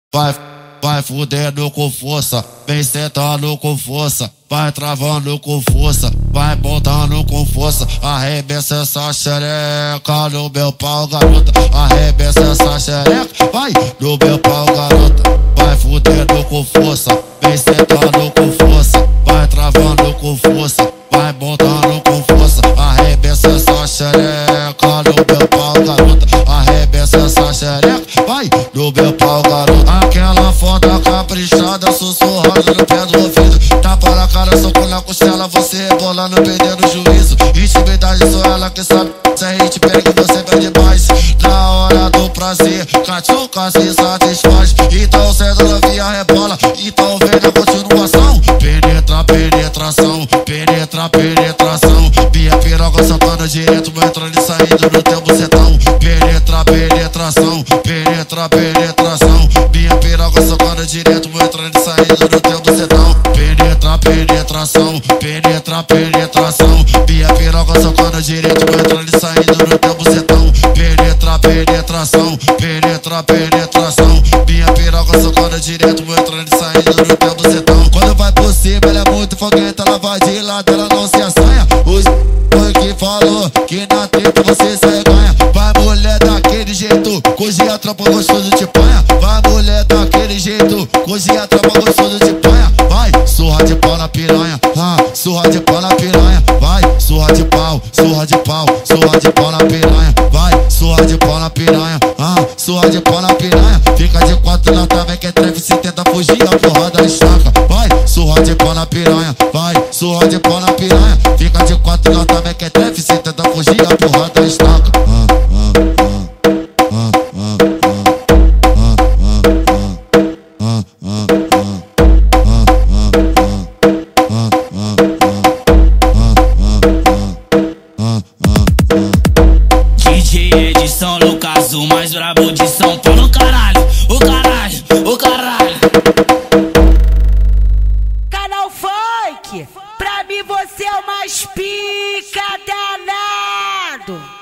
Vai fudendo com força, vem sentando com força, vai travando com força, vai botando com força. Arrebenta essa xereca no meu pau, garota. Arrebenta essa xereca, vai no meu pau, garota. Vai fudendo com força, vem sentando com força, vai travando com força, vai botando com força. Arrebenta essa xereca no meu pau, garota. Arrebenta essa xereca, vai no meu pau, garota. Aquela foda caprichada, sussurrada no pé do ouvido. Tapa na cara, soco na costela, você rebolando, perdendo o juízo. Intimidade, só ela que sabe. Se a gente pega, você perde mais. Na hora do prazer, cachuca se satisfaz. Então senta novinha, rebola, então vem na continuação. Penetra, penetração, penetra, penetração. Minha piroca soltando direto, entrando e saindo no teu bucetão. Penetra, penetração, penetra, penetração. Minha piroca soltando direto, entrando e saindo no teu bucetão. Penetra, penetração, penetra, penetração. Minha piroca soltando direto, entrando e saindo no teu bucetão. Penetra, penetração, penetra, penetração. Minha piroca soltando direto, entrando e saindo no teu bucetão. Quando vai por cima, ela é muito fogueta, ela vai de lado, ela não se assanha. Os foi que falou que na treta você sai ganha. Vai mulher daquele jeito, cozinha a tropa gostoso de panha. Vai mulher daquele jeito, cozinha a tropa gostoso de panha. Vai, surra de pau na piranha, surra de pau na piranha. Vai, surra de pau, surra de pau, surra de pau na piranha. Vai, surra de pau na piranha, surra de pau na piranha. Fica de quatro na trave que é trefe, se tenta fugir, a porrada estaca. Vai, surra de pau na piranha, vai, surra de pau na piranha. Fica de quatro na trave que é trefe, se tenta fugir, a porrada estaca. DJ Edson Lucas, o mais brabo de São Paulo, caralho, o caralho, o caralho. Canal Funk, pra mim você é o mais pica danado.